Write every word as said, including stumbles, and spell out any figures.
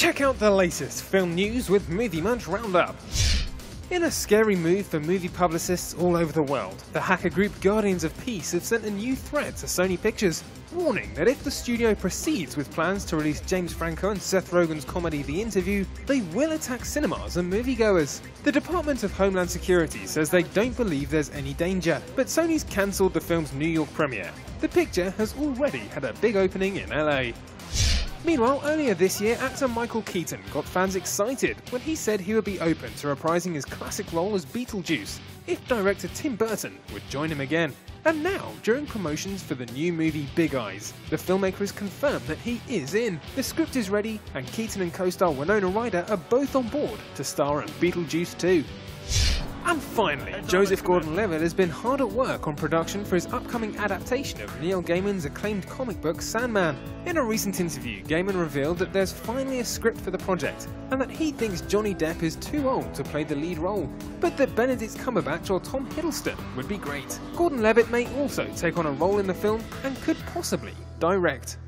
Check out the latest film news with Movie Munch Roundup. In a scary move for movie publicists all over the world, the hacker group Guardians of Peace have sent a new threat to Sony Pictures, warning that if the studio proceeds with plans to release James Franco and Seth Rogen's comedy The Interview, they will attack cinemas and moviegoers. The Department of Homeland Security says they don't believe there's any danger, but Sony's cancelled the film's New York premiere. The picture has already had a big opening in L A. Meanwhile, earlier this year, actor Michael Keaton got fans excited when he said he would be open to reprising his classic role as Beetlejuice if director Tim Burton would join him again. And now, during promotions for the new movie Big Eyes, the filmmaker has confirmed that he is in. The script is ready, and Keaton and co-star Winona Ryder are both on board to star in Beetlejuice two. And finally, Joseph Gordon-Levitt has been hard at work on production for his upcoming adaptation of Neil Gaiman's acclaimed comic book Sandman. In a recent interview, Gaiman revealed that there's finally a script for the project, and that he thinks Johnny Depp is too old to play the lead role, but that Benedict Cumberbatch or Tom Hiddleston would be great. Gordon-Levitt may also take on a role in the film and could possibly direct.